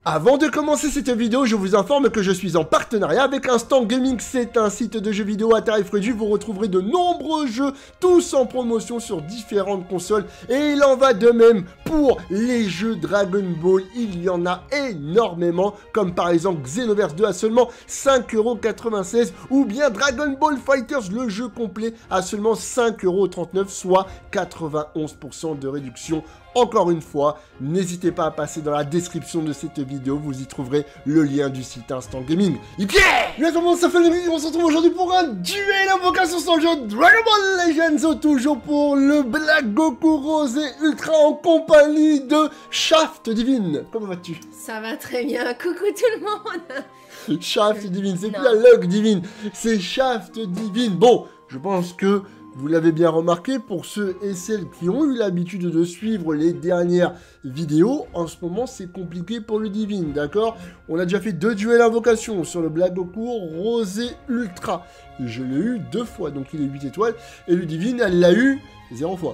Avant de commencer cette vidéo, je vous informe que je suis en partenariat avec Instant Gaming. C'est un site de jeux vidéo à tarif réduit. Vous retrouverez de nombreux jeux, tous en promotion sur différentes consoles. Et il en va de même pour les jeux Dragon Ball. Il y en a énormément, comme par exemple Xenoverse 2 à seulement 5,96 € ou bien Dragon Ball Fighters, le jeu complet à seulement 5,39 €, soit 91% de réduction. Encore une fois, n'hésitez pas à passer dans la description de cette vidéo, vous y trouverez le lien du site Instant Gaming. Yeah! Bien comment ça fait les amis, on se retrouve aujourd'hui pour un duel invocation sur le jeu Dragon Ball Legends, toujours pour le Black Goku Rosé Ultra en compagnie de Shaft Divine. Comment vas-tu? Ça va très bien, coucou tout le monde. Shaft Divine, c'est plus la Log Divine, c'est Shaft Divine. Bon, je pense que vous l'avez bien remarqué, pour ceux et celles qui ont eu l'habitude de suivre les dernières vidéos, en ce moment c'est compliqué pour le Divine, d'accord? On a déjà fait 2 duels invocation sur le Black Goku Rosé Ultra. Je l'ai eu 2 fois, donc il est 8 étoiles. Et le Divine, elle l'a eu 0 fois.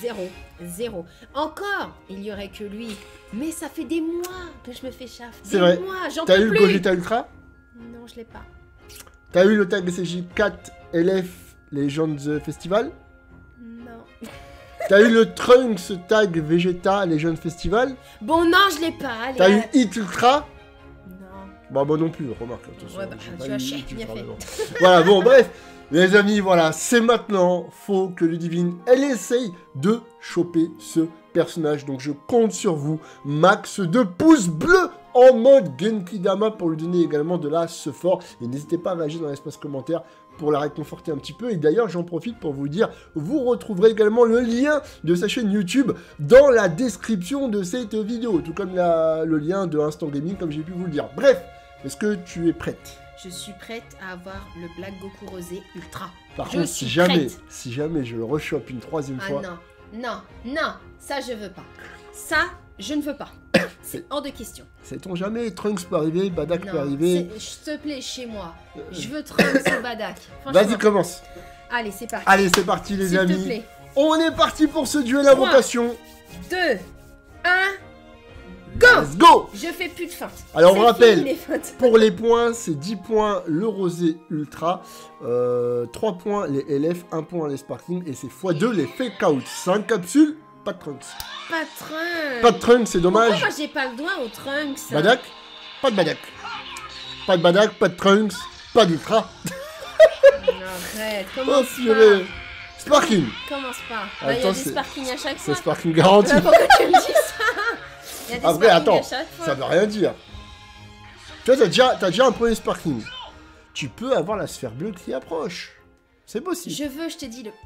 0. Encore, il y aurait que lui. Mais ça fait des mois que je me fais Shaft. C'est vrai. J'en peux plus. T'as eu le Gogeta Ultra? Non, je l'ai pas. T'as eu le tag SJ 4 LF Legends Festival? Non. T'as eu le Trunks tag Vegeta Legends Festival? Bon, non, je l'ai pas. Allez, T'as eu Hit Ultra? Non. Bah moi non plus, remarque. Ouais, bah, tu as chier, bien fait. Voilà, bon, bref. Les amis, voilà, c'est maintenant. Faut que le Divine, elle essaye de choper ce personnage. Donc je compte sur vous. Max de pouces bleus en mode Genki Dama pour lui donner également de la fort. Et n'hésitez pas à réagir dans l'espace commentaire pour la réconforter un petit peu. Et d'ailleurs, j'en profite pour vous dire, vous retrouverez également le lien de sa chaîne YouTube dans la description de cette vidéo. Tout comme le lien de Instant Gaming, comme j'ai pu vous le dire. Bref, est-ce que tu es prête? Je suis prête à avoir le Black Goku Rosé Ultra. Par contre, si jamais je le rechoppe une troisième fois... Non, ça je veux pas. Ça, je ne veux pas. C'est hors de question. Sait-on jamais, Trunks peut arriver, Badak peut arriver... S'il te plaît, chez moi. Je veux Trunks ou Badak. Vas-y, commence. Allez, c'est parti. Allez, c'est parti les amis. S'il te plaît. On est parti pour ce duel invocation. 2, 1... Go! Let's go! Je fais plus de feinte. Alors on rappelle, pour les les points, c'est 10 points le Rosé Ultra, 3 points les LF, 1 point les Sparkling, et c'est x2 les Fake Out. 5 capsules, pas de Trunks. Pas de Trunks. Pas de Trunks, c'est dommage. Pourquoi moi j'ai pas le droit aux Trunks? Badak? Pas de Badak. Pas de Badak, pas de Trunks, pas d'Ultra. Arrête, commence Oh, Sparkling. Commence pas. Attends, il y a des Sparkling à chaque fois. C'est Sparkling garanti. Pourquoi tu me dis ça? Il y a des Après, attends, à chaque fois. ça veut rien dire. Tu vois, t'as déjà un premier Sparkling. Tu peux avoir la sphère bleue qui approche. C'est possible. Je te dis le...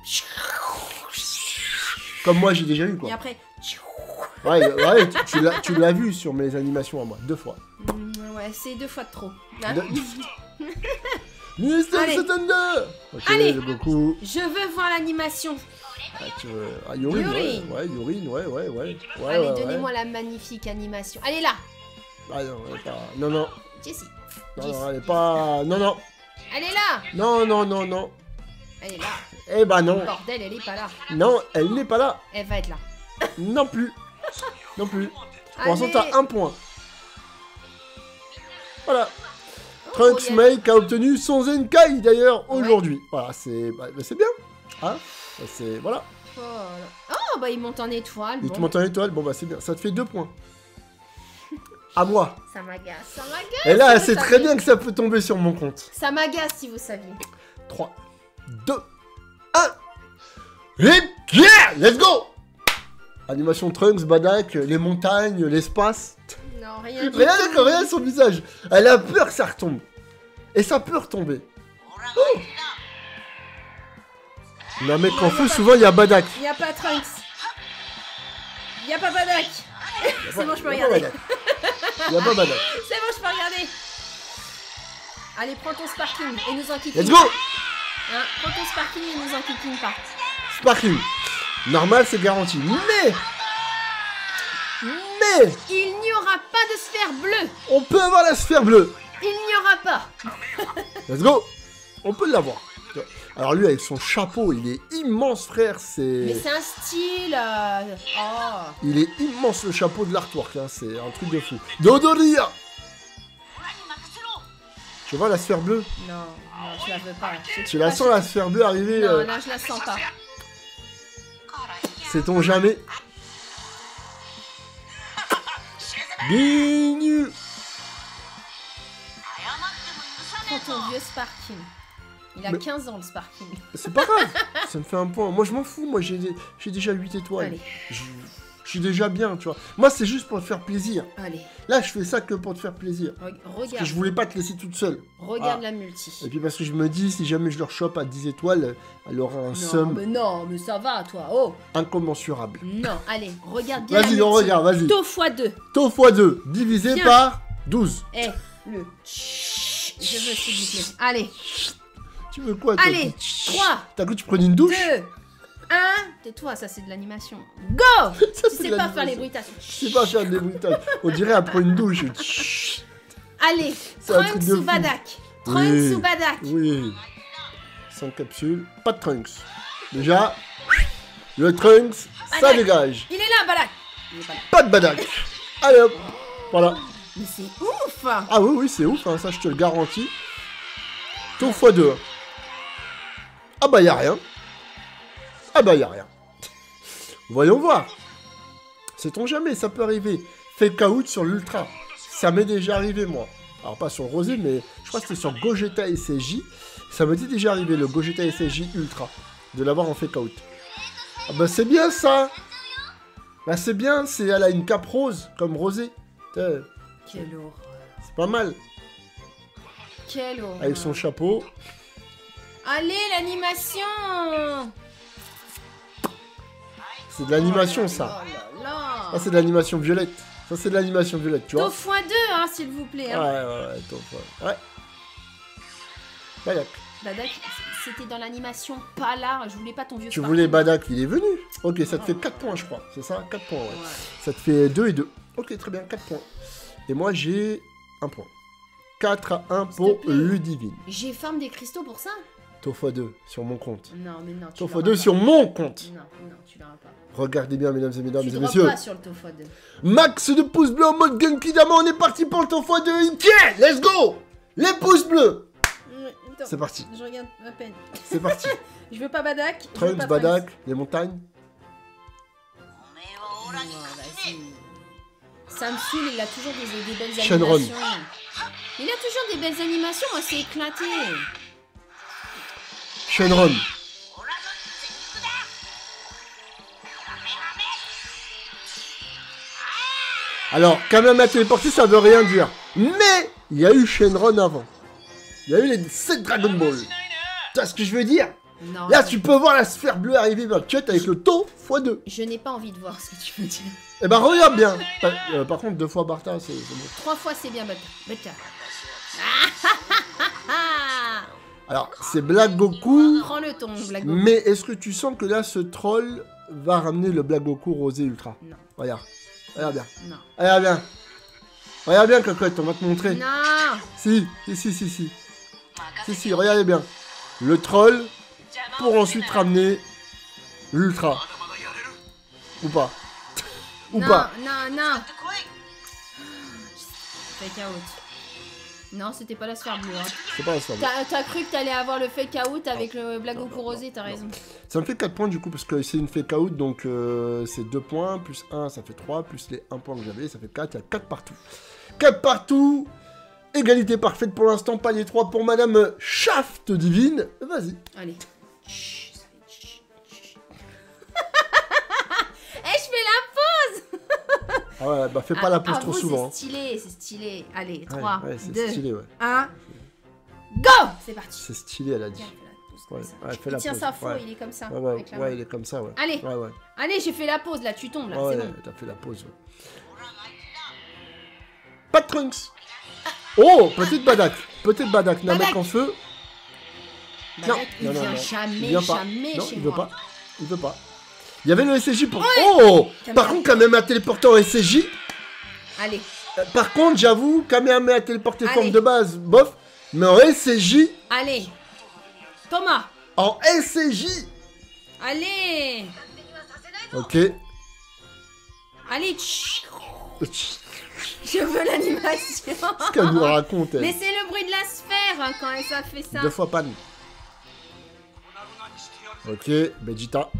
Comme moi, j'ai déjà eu, quoi. Et après... Ouais, tu l'as vu sur mes animations à moi, 2 fois. Ouais, c'est 2 fois de trop. Hein? Ministère Thunder. Ok, allez, le Goku. Je veux voir l'animation. Ah, tu veux... Ah, Yurine, ouais. Allez, donnez-moi la magnifique animation. Allez, là. Ah, non, elle est pas... Non. Jessie. Non, elle est pas... Non. Elle est là. Non. Elle est là. Eh bah non. Bordel, elle est pas là. Non, elle n'est pas là. Elle va être là. Non plus. Pour l'instant, t'as 1 point. Voilà. Trunks Make a obtenu son Zenkai d'ailleurs aujourd'hui. Voilà, c'est bien. Hein? Voilà. Oh, bah il monte en étoile. Il te monte en étoile, bon bah c'est bien. Ça te fait 2 points. À moi. Ça m'agace. Et là, c'est très bien que ça peut tomber sur mon compte. Ça m'agace si vous saviez. 3, 2, 1. Et yeah! Let's go! Animation Trunks, Badak, les montagnes, l'espace. Non, rien. Rien son visage. Elle a peur que ça retombe. Et ça peut retomber. Oh! Non mais qu'en feu, souvent il y a Badak. Il n'y a pas Trunks. Il n'y a pas Badak. C'est bon, je peux regarder. Il n'y a pas Badak. C'est bon, je peux regarder. Allez, prends ton Sparkling et nous en quittons. Let's go! Hein, prends ton Sparkling et nous en quittons pas. Sparkling. Normal, c'est garanti. Mais il n'y aura pas de sphère bleue. On peut avoir la sphère bleue. Il n'y aura pas. Let's go. On peut l'avoir. Alors lui, avec son chapeau, il est immense, frère. Mais c'est un style. Oh. Il est immense, le chapeau de l'artwork. Hein. C'est un truc de fou. Dodoria. Tu vois la sphère bleue? Non, je la veux pas. Tu la sens, la sphère bleue arriver? Non, là, je la sens pas. Sait-on jamais? Binu. Prends ton vieux Sparking. Il a 15 ans, le Sparking. C'est pas grave, ça me fait un point. Moi, je m'en fous. Moi, j'ai déjà 8 étoiles. Allez. Je suis déjà bien, tu vois. Moi, c'est juste pour te faire plaisir. Allez. Là, je fais ça que pour te faire plaisir. Regarde. Parce que je voulais pas te laisser toute seule. Regarde la multi. Et puis parce que je me dis, si jamais je leur chope à 10 étoiles, elle aura un somme Non, mais ça va, toi. Oh. incommensurable. Non, allez, regarde bien. Vas-y, on regarde, vas-y. Taux x2. Taux x 2, divisé Viens. par 12. Eh, le. Je veux, s'il vous plaît. Allez. Tu veux quoi, toi? Allez, 3, T'as cru que tu prenais une douche? 2, 1. Tais-toi, ça c'est de l'animation. Go. Tu c'est sais de pas faire les l'animation. bruitages. Je sais pas faire des bruitages. On dirait après une douche. Chut. Allez, C'est un truc Trunks de ou fou. Badak. Oui. Trunks ou Badak. Oui. 5 capsules, pas de Trunks. Déjà, le Trunks, ça Badak. dégage. Il est là, Badak. Il est pas là. Pas de Badak. Allez hop. Voilà. Mais c'est ouf. Ah oui, oui, c'est ouf, hein, ça je te le garantis. Taux x2. Ah bah y'a rien. Ah bah y'a rien. Voyons voir. Sait-on jamais, ça peut arriver. Fake out sur l'ultra. Ça m'est déjà arrivé, moi. Alors pas sur le rosé, mais je crois que c'était sur Gogeta SSJ. Ça m'était déjà arrivé, le Gogeta SSJ ultra. De l'avoir en fake out. Ah bah c'est bien ça. Bah c'est bien, elle a une cape rose, comme rosé. Quelle horreur. C'est pas mal. Quelle horreur. Avec son chapeau. Allez, l'animation. C'est de l'animation, ça. Oh là là. Ça, c'est de l'animation violette. Ça, c'est de l'animation violette, tu vois. Taux x2, hein, s'il vous plaît. Hein. Ouais, taux fois. Ouais. Badak. Badak, c'était dans l'animation, pas là. Je voulais pas ton vieux Tu Sparking. voulais Badak, il est venu. Ok, ça te fait 4 points, je crois. C'est ça? 4 points, ouais. Ouais. Ça te fait 2 et 2. Ok, très bien, 4 points. Et moi, j'ai 1 point. 4 à 1 pour S'il te plaît. Ludivine. J'ai farm des cristaux pour ça? Taux x2 sur mon compte. Non, mais non. tu Taux l'auras x2 pas. sur mon compte. Non, tu l'auras pas. Regardez bien, mesdames et mesdames Tu et droppes messieurs. pas sur le taux x2. Max de pouces bleus en mode Genki Dama. On est parti pour le taux x2. Tiens, let's go. Les pouces bleus. C'est parti. Je regarde à peine. C'est parti. Je veux pas Badak. je veux Trunks, pas Badak, les montagnes. Non, vas-y. Samsung, il a toujours des belles Shenron. animations. Il a toujours des belles animations, moi c'est éclaté. Shenron. Alors, Kamehameha téléporté, ça veut rien dire. Mais, il y a eu Shenron avant. Il y a eu les 7 Dragon Ball. Tu vois ce que je veux dire? Non. Là, tu peux voir la sphère bleue arriver dans le cut avec le taux x2. Je n'ai pas envie de voir ce que tu veux dire. Eh ben, regarde bien. Par contre, 2 fois Bartha, c'est bon. 3 fois c'est bien, Bata. Alors, c'est Black Goku. Prends-le ton Black Goku. Mais est-ce que tu sens que là, ce troll va ramener le Black Goku rosé ultra? Non, Regarde. Regarde bien. non. Regarde bien. Regarde bien, cocotte, on va te montrer. Non. Si, regardez bien. Le troll pour ensuite ramener l'ultra. Ou pas. Ou non, pas. non. Fake out. Non, c'était pas la sphère bleue. Hein. C'est pas ça. T'as cru que t'allais avoir le fake out avec le Black Goku rosé, t'as raison. Ça me fait 4 points du coup parce que c'est une fake out donc c'est 2 points plus 1 ça fait 3 plus les 1 point que j'avais ça fait 4, il y a 4 partout. 4 partout. Égalité parfaite pour l'instant, pas les 3 pour Madame Shaft Divine. Vas-y. Allez. Chut, chut, chut. Eh, je fais la pause. Ah ouais, bah fais pas la pause trop souvent. C'est stylé. Allez, Hein. 3, Ouais, c'est 2, stylé, ouais. 1. Go. C'est parti. C'est stylé, elle a dit. Tiens, fais la pause comme Ouais, ça. ouais, fais Il la tient pause. sa faux, Ouais. il est comme ça. Ouais, avec la main. ouais, il est comme ça, ouais. Allez. Ouais, ouais. Allez, j'ai fait la pause là, tu tombes là, Ouais, c'est bon. t'as fait la pause. Ouais. Pas de Trunks. Oh, peut-être Badak. Peut-être Badak. Namek Badak. en feu. Badak, il non, vient non. jamais, Il vient pas. jamais Non, chez il veut moi. pas. Il veut pas. Il y avait le SSJ pour... Oh. Par contre, Kamehameha téléporté en SSJ. Allez, Par contre, j'avoue, Kamehameha téléporté Allez. forme de base, bof. Mais en SSJ, allez. Thomas. En SCJ. Allez. Ok. Allez. Je veux l'animation. Ce qu'elle nous raconte, elle. Mais c'est le bruit de la sphère hein, quand ça fait ça. 2 fois panne. Ok, Vegeta.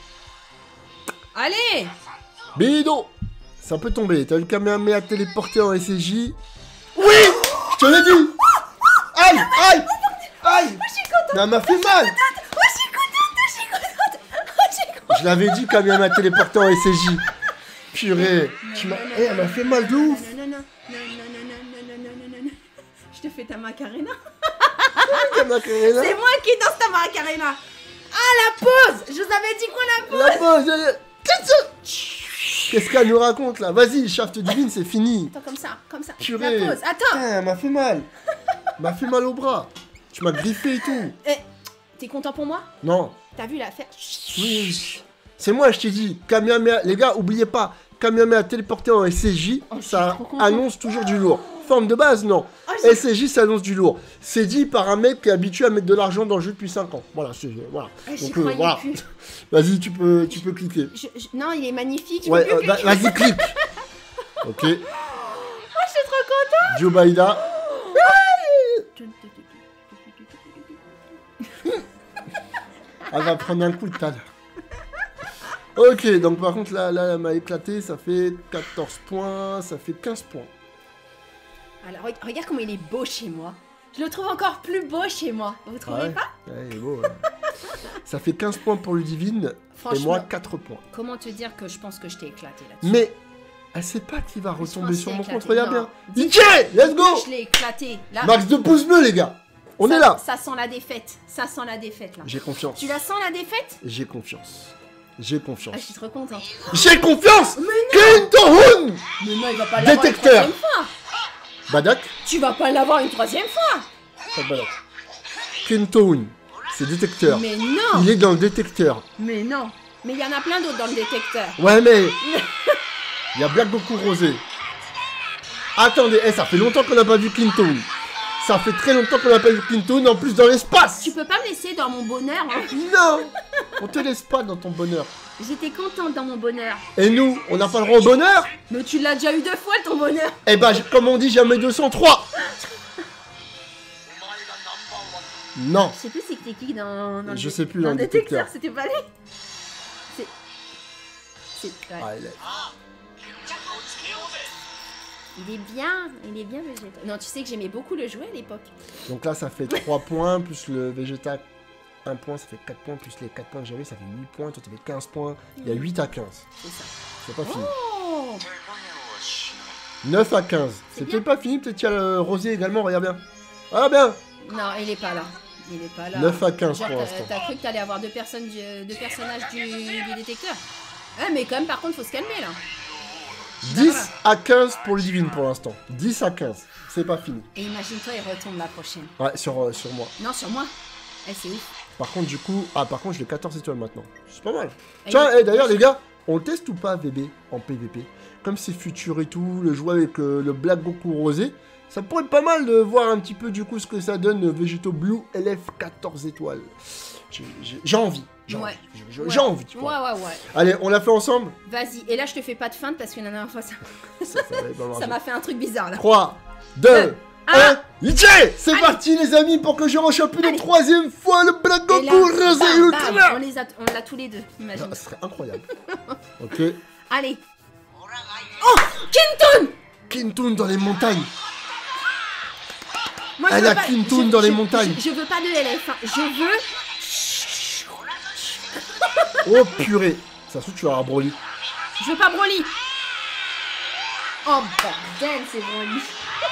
Allez. Bido. Ça peut tomber. T'as vu le Kamehameha téléporté en SCJ. Oui. Je te l'ai dit. Aïe, aïe, aïe. Je suis contente. Mais elle m'a fait mal. Je l'avais dit, Kamehameha téléporté en SCJ. Purée. Eh, elle m'a fait mal de ouf. Non. Je te fais ta Macarena. Ta Macarena. C'est moi qui danse ta Macarena. Ah, la pause. Je vous avais dit quoi, la pause? La pause. Qu'est-ce qu'elle nous raconte là? Vas-y, Shaft Divine, c'est fini. Attends, comme ça. Purée. La pause. Attends. Putain, elle m'a fait mal. Elle m'a fait mal au bras. Tu m'as griffé et tout. Eh, t'es content pour moi? Non. T'as vu l'affaire? Oui. C'est moi, je t'ai dit. Kamehameha. Les gars, oubliez pas. Kamehameha téléporté en SCJ, ça annonce toujours du lourd. Forme de base, non. SCJ, ça annonce du lourd. C'est dit par un mec qui est habitué à mettre de l'argent dans le jeu depuis 5 ans. Voilà, c'est... Voilà. Donc, voilà. Vas-y, tu peux cliquer. Non, il est magnifique. Ouais, vas-y, clique. Ok. Oh, je suis trop contente. Joe Baïda. Elle va prendre un coup tout à l'heure. Ok, donc par contre, là, elle m'a éclaté. Ça fait 14 points. Ça fait 15 points. Alors, regarde comment il est beau chez moi. Je le trouve encore plus beau chez moi. Vous trouvez pas? Ouais, il est beau. Ouais. Ça fait 15 points pour Ludivine. Et moi, 4 points. Comment te dire que je pense que je t'ai éclaté là-dessus? Mais elle sait pas qui va retomber sur mon compte. Regarde bien. DJ, let's go. Je l'ai éclaté. Là, max de pouces bleus, les gars. On est là. Ça sent la défaite. Ça sent la défaite, là. J'ai confiance. Tu la sens, la défaite? J'ai confiance. J'ai confiance. Ah, je suis trop contente. J'ai confiance. Kintohun. Mais non, il va pas l'avoir Détecteur. une troisième fois. Badak. Tu vas pas l'avoir une troisième fois. Pas de Badak. Kintohun. C'est détecteur. Mais non. Il est dans le détecteur. Mais non. Mais il y en a plein d'autres dans le détecteur. Ouais, mais... Il y a Black Goku Rosé. Attendez, ça fait longtemps qu'on n'a pas vu Kintohun. Ça fait très longtemps qu'on n'a pas vu Kintohun, en plus dans l'espace. Tu peux pas me laisser dans mon bonheur, hein. Non. On te laisse pas dans ton bonheur. J'étais contente dans mon bonheur. Et nous, on n'a pas le droit au bonheur? Mais tu l'as déjà eu 2 fois, ton bonheur. Eh ben, comme on dit, jamais 203. Non. Je sais plus c'était qui dans je sais plus dans le le détecteur. C'était pas lui. C'est... Ouais. Ah, il est bien Vegeta. Non, tu sais que j'aimais beaucoup le jouer à l'époque. Donc là, ça fait 3 points, plus le Vegeta 1 point, ça fait 4 points, plus les 4 points que j'avais, ça fait 8 points, toi, t'avais 15 points. Il y a 8 à 15. C'est ça. C'est pas fini. Oh 9 à 15. C'est peut-être pas fini, peut-être qu'il y a le Rosé également, regarde bien. Ah bien. Non, il est pas là. Il est pas là. 9 à 15 genre, pour l'instant. T'as cru que t'allais avoir deux personnages du détecteur? Ouais, mais quand même, par contre, faut se calmer, là. 10 à 15 pour le Divine pour l'instant. 10 à 15. C'est pas fini. Et imagine-toi, il retombe la prochaine. Ouais, sur moi. Non, sur moi. Eh, c'est ouf. Par contre, du coup... Ah, par contre, j'ai 14 étoiles maintenant. C'est pas mal. Tiens, d'ailleurs, les gars, on le teste ou pas, VB, en PVP? Comme c'est futur et tout, le jouer avec le Black Goku Rosé, ça pourrait être pas mal de voir un petit peu, du coup, ce que ça donne Vegeto Blue LF 14 étoiles. J'ai envie. J'ai envie, tu vois. Ouais. Allez, on l'a fait ensemble? Vas-y. Et là, je te fais pas de feinte parce que la dernière fois, ça m'a fait un truc bizarre, là. 3, 2, 1, Iché! C'est parti, les amis, pour que je rechoppe une 3e fois le Black Goku Rosé Ultra! On l'a tous les deux, imagine. Ça serait incroyable. Ok. Allez. Oh! Kintohun! Kintohun dans les montagnes. Moi, elle a Kintohun dans les montagnes. Je veux pas de LF, hein. Je veux... Oh purée. Ça se trouve, tu vas avoir Broly. Je veux pas Broly. Oh bordel, c'est Broly.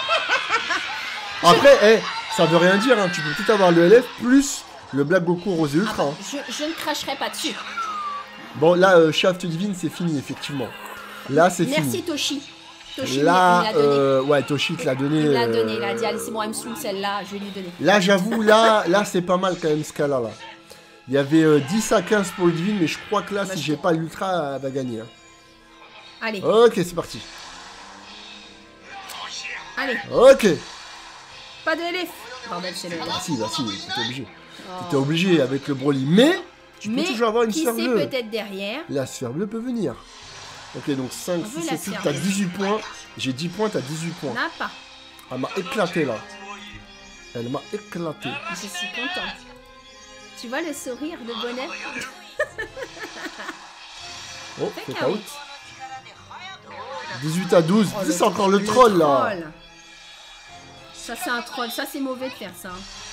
Après, ça veut rien dire, hein. Tu peux tout avoir le LF plus le Black Goku Rosé Ultra. Hein. Je ne cracherai pas dessus. Bon, là, Shaft Divine, c'est fini, effectivement. Là, c'est fini. Merci Toshi. Toshi là, il l'a donné. ouais, Toshi te l'a donné. Il l'a donné, il a dit, allez, c'est bon, elle me saoule celle-là, je vais lui donner. Là, j'avoue, là c'est pas mal quand même ce cas-là. Là. Il y avait 10 à 15 pour le Divine, mais je crois que là, si j'ai pas l'Ultra, elle va gagner. Hein. Allez. Ok, c'est parti. Allez. Ok. Pas de LF. Bordel, c'est le... Ah si, t'es obligé. T'es obligé avec le Broly. Mais tu peux toujours avoir une qui sphère sait bleue. peut-être derrière. La sphère bleue peut venir. Ok, donc 5, On veut 6, la 7, 8, sphère t'as bleue. 18 points. J'ai 10 points, t'as 18 On points. n'a pas. Elle m'a éclaté là. Elle m'a éclaté. Je suis contente. Tu vois le sourire de bonheur? Oh, Fake fake out. out. 18 à 12. Oh, C'est encore le troll là. troll. Ça c'est un troll, ça c'est mauvais de faire ça.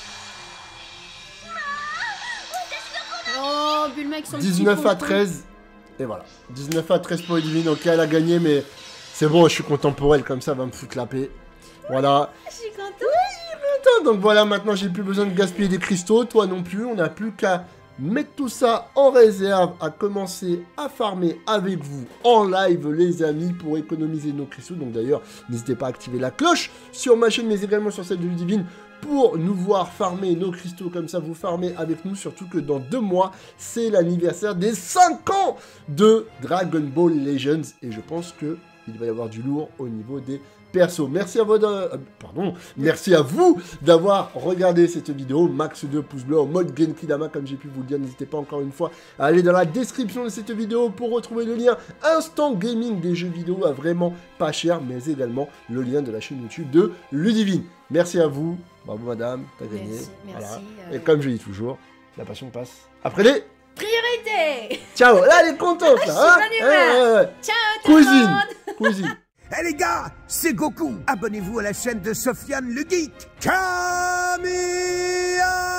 Oh, Bulma avec son 19 petit à pompon. 13. Et voilà. 19 à 13 pour Ludivine. Ok, elle a gagné, mais c'est bon, je suis content pour elle. Comme ça, elle va me foutre la paix. Voilà. Je suis contente. Attends, donc voilà, maintenant j'ai plus besoin de gaspiller des cristaux. Toi non plus. On n'a plus qu'à mettre tout ça en réserve, à commencer à farmer avec vous en live, les amis, pour économiser nos cristaux. Donc d'ailleurs, n'hésitez pas à activer la cloche sur ma chaîne, mais également sur celle de Ludivine, pour nous voir farmer nos cristaux comme ça, vous farmez avec nous, surtout que dans 2 mois, c'est l'anniversaire des 5 ans de Dragon Ball Legends, et je pense que il va y avoir du lourd au niveau des persos. Merci à merci à vous d'avoir regardé cette vidéo. Max 2 pouces bleus en mode Genki Dama, comme j'ai pu vous le dire. N'hésitez pas encore une fois à aller dans la description de cette vidéo pour retrouver le lien Instant Gaming des jeux vidéo à vraiment pas cher, mais également le lien de la chaîne YouTube de Ludivine. Merci à vous. Bravo madame, t'as gagné. Merci. Voilà. Et comme je dis toujours, la passion passe après les... Priorité. Ciao, là elle est contente là, Je suis bonne humeur. Ciao tout le Cousine, monde. cousine. Eh les gars, c'est Goku. Abonnez-vous à la chaîne de Sofiane le Geek. Camilla